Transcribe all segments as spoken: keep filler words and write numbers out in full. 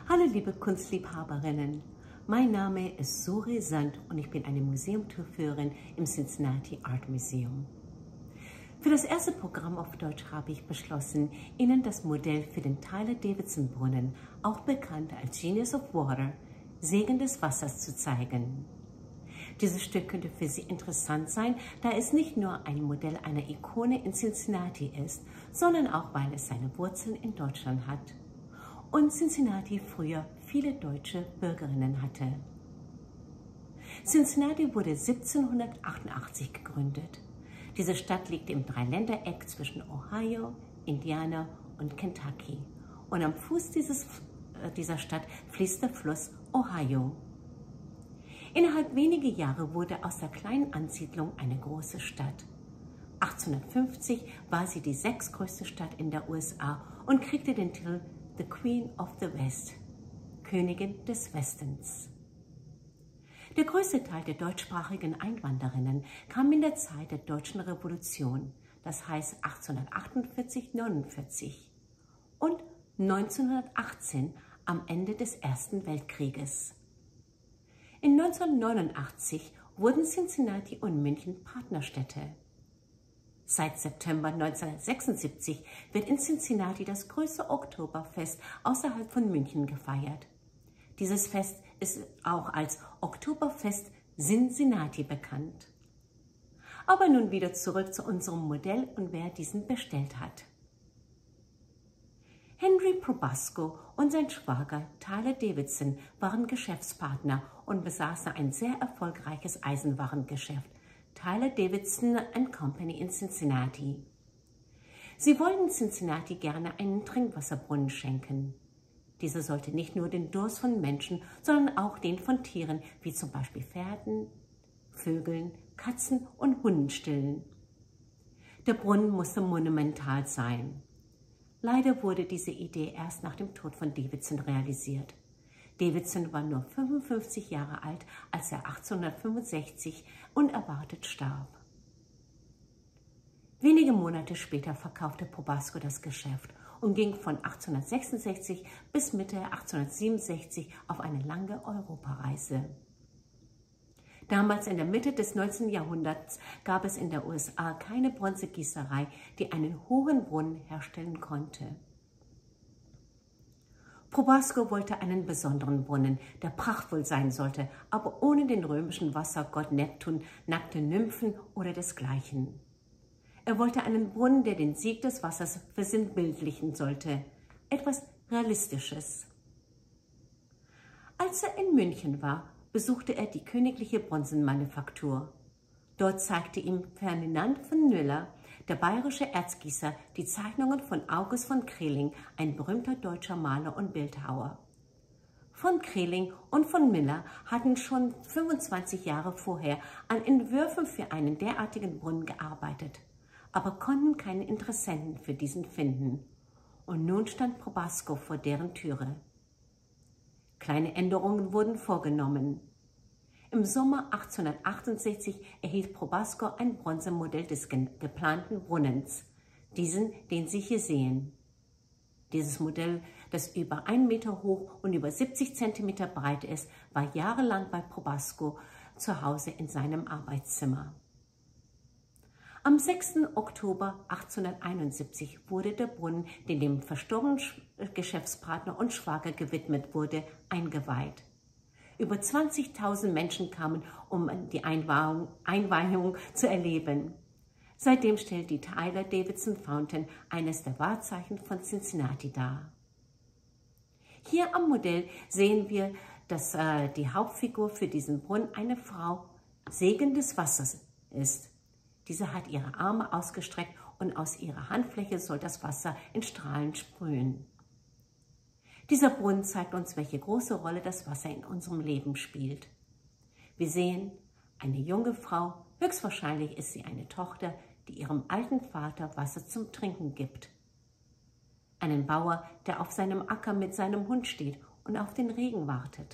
Hallo liebe Kunstliebhaberinnen, mein Name ist Suri Sand und ich bin eine Museumtourführerin im Cincinnati Art Museum. Für das erste Programm auf Deutsch habe ich beschlossen, Ihnen das Modell für den Tyler-Davidson-Brunnen, auch bekannt als Genius of Water, Segen des Wassers, zu zeigen. Dieses Stück könnte für Sie interessant sein, da es nicht nur ein Modell einer Ikone in Cincinnati ist, sondern auch, weil es seine Wurzeln in Deutschland hat und Cincinnati früher viele deutsche Bürgerinnen hatte. Cincinnati wurde siebzehnhundertachtundachtzig gegründet. Diese Stadt liegt im Dreiländereck zwischen Ohio, Indiana und Kentucky. Und am Fuß dieses, äh, dieser Stadt fließt der Fluss Ohio. Innerhalb weniger Jahre wurde aus der kleinen Ansiedlung eine große Stadt. achtzehnhundertfünfzig war sie die sechstgrößte Stadt in der U S A und kriegte den Titel The Queen of the West, Königin des Westens. Der größte Teil der deutschsprachigen Einwanderinnen kam in der Zeit der Deutschen Revolution, das heißt achtzehnhundertachtundvierzig neunundvierzig, und neunzehnhundertachtzehn am Ende des Ersten Weltkrieges. In neunzehnhundertneunundachtzig wurden Cincinnati und München Partnerstädte. Seit September neunzehnhundertsechsundsiebzig wird in Cincinnati das größte Oktoberfest außerhalb von München gefeiert. Dieses Fest ist auch als Oktoberfest Cincinnati bekannt. Aber nun wieder zurück zu unserem Modell und wer diesen bestellt hat. Henry Probasco und sein Schwager Tyler Davidson waren Geschäftspartner und besaßen ein sehr erfolgreiches Eisenwarengeschäft, Tyler Davidson and Company in Cincinnati. Sie wollten Cincinnati gerne einen Trinkwasserbrunnen schenken. Dieser sollte nicht nur den Durst von Menschen, sondern auch den von Tieren, wie zum Beispiel Pferden, Vögeln, Katzen und Hunden stillen. Der Brunnen musste monumental sein. Leider wurde diese Idee erst nach dem Tod von Davidson realisiert. Davidson war nur fünfundfünfzig Jahre alt, als er achtzehnhundertfünfundsechzig unerwartet starb. Wenige Monate später verkaufte Probasco das Geschäft und ging von achtzehnhundertsechsundsechzig bis Mitte achtzehnhundertsiebenundsechzig auf eine lange Europareise. Damals in der Mitte des neunzehnten Jahrhunderts gab es in der U S A keine Bronzegießerei, die einen hohen Brunnen herstellen konnte. Probasco wollte einen besonderen Brunnen, der prachtvoll sein sollte, aber ohne den römischen Wassergott Neptun, nackte Nymphen oder desgleichen. Er wollte einen Brunnen, der den Sieg des Wassers versinnbildlichen sollte, etwas Realistisches. Als er in München war, besuchte er die Königliche Bronzenmanufaktur. Dort zeigte ihm Ferdinand von Müller, der bayerische Erzgießer, die Zeichnungen von August von Kreling, ein berühmter deutscher Maler und Bildhauer. Von Kreling und von Müller hatten schon fünfundzwanzig Jahre vorher an Entwürfen für einen derartigen Brunnen gearbeitet, aber konnten keinen Interessenten für diesen finden. Und nun stand Probasco vor deren Türe. Kleine Änderungen wurden vorgenommen. Im Sommer achtzehnhundertachtundsechzig erhielt Probasco ein Bronzemodell des geplanten Brunnens, diesen, den Sie hier sehen. Dieses Modell, das über einen Meter hoch und über siebzig Zentimeter breit ist, war jahrelang bei Probasco zu Hause in seinem Arbeitszimmer. Am sechsten Oktober achtzehnhunderteinundsiebzig wurde der Brunnen, den dem verstorbenen Geschäftspartner und Schwager gewidmet wurde, eingeweiht. Über zwanzigtausend Menschen kamen, um die Einweihung, Einweihung zu erleben. Seitdem stellt die Tyler Davidson Fountain eines der Wahrzeichen von Cincinnati dar. Hier am Modell sehen wir, dass äh, die Hauptfigur für diesen Brunnen eine Frau, Segen des Wassers, ist. Diese hat ihre Arme ausgestreckt und aus ihrer Handfläche soll das Wasser in Strahlen sprühen. Dieser Brunnen zeigt uns, welche große Rolle das Wasser in unserem Leben spielt. Wir sehen eine junge Frau, höchstwahrscheinlich ist sie eine Tochter, die ihrem alten Vater Wasser zum Trinken gibt. Einen Bauer, der auf seinem Acker mit seinem Hund steht und auf den Regen wartet.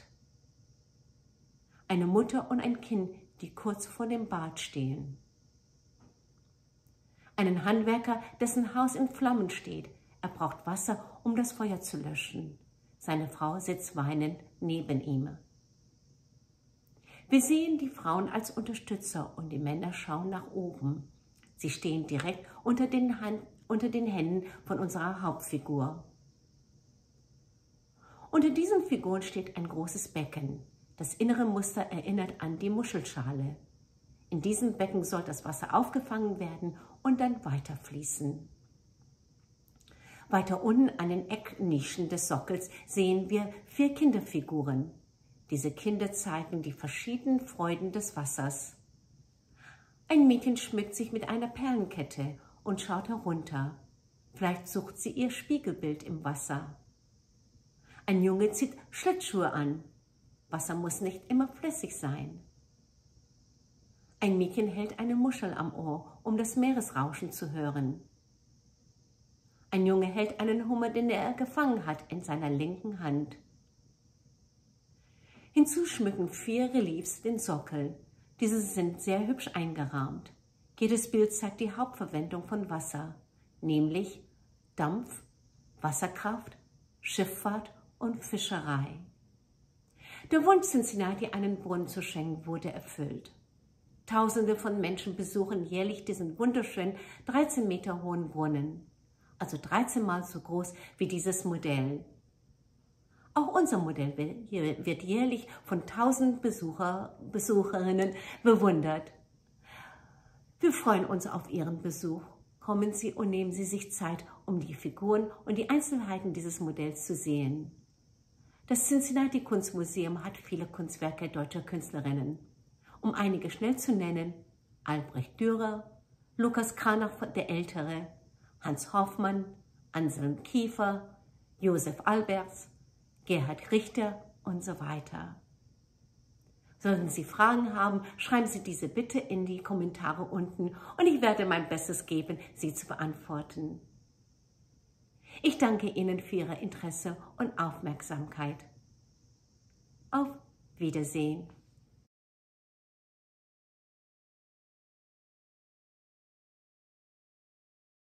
Eine Mutter und ein Kind, die kurz vor dem Bad stehen. Einen Handwerker, dessen Haus in Flammen steht. Er braucht Wasser, um das Feuer zu löschen. Seine Frau sitzt weinend neben ihm. Wir sehen die Frauen als Unterstützer und die Männer schauen nach oben. Sie stehen direkt unter den, Hand, unter den Händen von unserer Hauptfigur. Unter diesen Figuren steht ein großes Becken. Das innere Muster erinnert an die Muschelschale. In diesem Becken soll das Wasser aufgefangen werden und dann weiterfließen. Weiter unten an den Ecknischen des Sockels sehen wir vier Kinderfiguren. Diese Kinder zeigen die verschiedenen Freuden des Wassers. Ein Mädchen schmückt sich mit einer Perlenkette und schaut herunter. Vielleicht sucht sie ihr Spiegelbild im Wasser. Ein Junge zieht Schlittschuhe an. Wasser muss nicht immer flüssig sein. Ein Mädchen hält eine Muschel am Ohr, um das Meeresrauschen zu hören. Ein Junge hält einen Hummer, den er gefangen hat, in seiner linken Hand. Hinzu schmücken vier Reliefs den Sockel. Diese sind sehr hübsch eingerahmt. Jedes Bild zeigt die Hauptverwendung von Wasser, nämlich Dampf, Wasserkraft, Schifffahrt und Fischerei. Der Wunsch, Cincinnati einen Brunnen zu schenken, wurde erfüllt. Tausende von Menschen besuchen jährlich diesen wunderschönen dreizehn Meter hohen Brunnen, also dreizehn Mal so groß wie dieses Modell. Auch unser Modell wird jährlich von tausend Besucher, Besucherinnen bewundert. Wir freuen uns auf Ihren Besuch. Kommen Sie und nehmen Sie sich Zeit, um die Figuren und die Einzelheiten dieses Modells zu sehen. Das Cincinnati Kunstmuseum hat viele Kunstwerke deutscher Künstlerinnen. Um einige schnell zu nennen: Albrecht Dürer, Lukas Cranach der Ältere, Hans Hoffmann, Anselm Kiefer, Josef Alberts, Gerhard Richter und so weiter. Sollten Sie Fragen haben, schreiben Sie diese bitte in die Kommentare unten und ich werde mein Bestes geben, sie zu beantworten. Ich danke Ihnen für Ihr Interesse und Aufmerksamkeit. Auf Wiedersehen.